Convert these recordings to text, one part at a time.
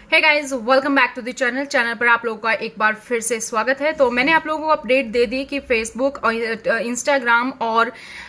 Hey guys, welcome back to the channel पर आप लोगों का एक बार फिर से स्वागत है। तो मैंने आप लोगों को अपडेट दे दी कि फेसबुक और इंस्टाग्राम और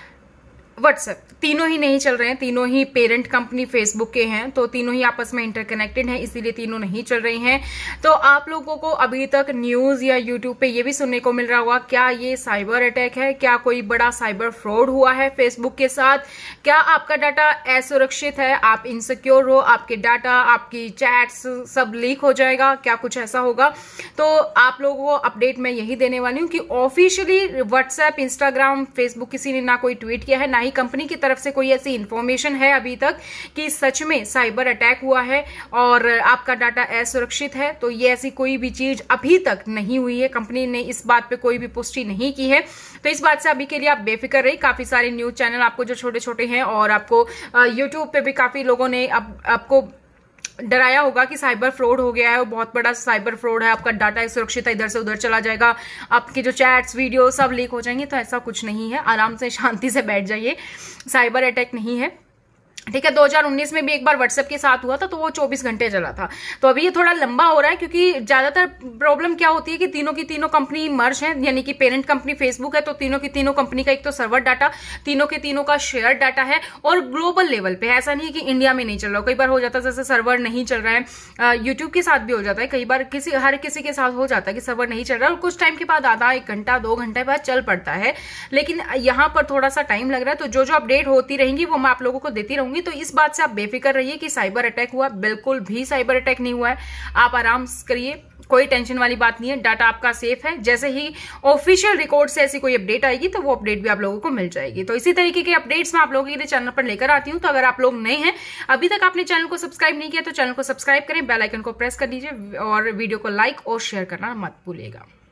व्हाट्सएप तीनों ही नहीं चल रहे हैं। तीनों ही पेरेंट कंपनी फेसबुक के हैं, तो तीनों ही आपस में इंटरकनेक्टेड हैं, इसीलिए तीनों नहीं चल रही हैं। तो आप लोगों को अभी तक न्यूज या यूट्यूब पे ये भी सुनने को मिल रहा होगा, क्या ये साइबर अटैक है, क्या कोई बड़ा साइबर फ्रॉड हुआ है फेसबुक के साथ, क्या आपका डाटा असुरक्षित है, आप इनसिक्योर हो, आपके डाटा, आपकी चैट्स सब लीक हो जाएगा, क्या कुछ ऐसा होगा। तो आप लोगों को अपडेट मैं यही देने वाली हूँ कि ऑफिशियली व्हाट्सएप, इंस्टाग्राम, फेसबुक किसी ने ना कोई ट्वीट किया है, ना ही कंपनी की तरफ से कोई ऐसी इंफॉर्मेशन है अभी तक कि सच में साइबर अटैक हुआ है और आपका डाटा असुरक्षित है। तो ये ऐसी कोई भी चीज अभी तक नहीं हुई है, कंपनी ने इस बात पे कोई भी पुष्टि नहीं की है। तो इस बात से अभी के लिए आप बेफिक्र रहिए। काफी सारे न्यूज चैनल आपको जो छोटे छोटे हैं और आपको यूट्यूब पे भी काफी लोगों ने आपको डराया होगा कि साइबर फ्रॉड हो गया है, वो बहुत बड़ा साइबर फ्रॉड है, आपका डाटा सुरक्षित है, इधर से उधर चला जाएगा, आपके जो चैट्स, वीडियो सब लीक हो जाएंगे। तो ऐसा कुछ नहीं है, आराम से शांति से बैठ जाइए, साइबर अटैक नहीं है। ठीक है, 2019 में भी एक बार व्हाट्सएप के साथ हुआ था, तो वो 24 घंटे चला था। तो अभी ये थोड़ा लंबा हो रहा है, क्योंकि ज्यादातर प्रॉब्लम क्या होती है कि तीनों की तीनों कंपनी मर्ज है, यानी कि पेरेंट कंपनी फेसबुक है, तो तीनों की तीनों कंपनी का एक तो सर्वर डाटा, तीनों के तीनों का शेयर डाटा है और ग्लोबल लेवल पे। ऐसा नहीं है कि इंडिया में नहीं चल रहा। कई बार हो जाता है जैसे सर्वर नहीं चल रहा है, यूट्यूब के साथ भी हो जाता है, कई बार हर किसी के साथ हो जाता है कि सर्वर नहीं चल रहा है और कुछ टाइम के बाद आधा 1 घंटा 2 घंटे बाद चल पड़ता है। लेकिन यहाँ पर थोड़ा सा टाइम लग रहा है। तो जो अपडेट होती रहेंगी वो मैं आप लोगों को देती रहूंगी। तो इस बात से आप बेफिक्र रहिए कि साइबर अटैक हुआ, बिल्कुल भी साइबर अटैक नहीं हुआ है। आप आराम करिए, कोई टेंशन वाली बात नहीं है, डाटा आपका सेफ है। जैसे ही ऑफिशियल रिकॉर्ड से ऐसी कोई अपडेट आएगी तो वो अपडेट भी आप लोगों को मिल जाएगी। तो इसी तरीके के अपडेट्स मैं आप लोगों के लिए चैनल पर लेकर आती हूं। तो अगर आप लोग नए हैं, अभी तक आपने चैनल को सब्सक्राइब नहीं किया, तो चैनल को सब्सक्राइब करें, बेल आइकन को प्रेस कर दीजिए और वीडियो को लाइक और शेयर करना मत भूलिएगा।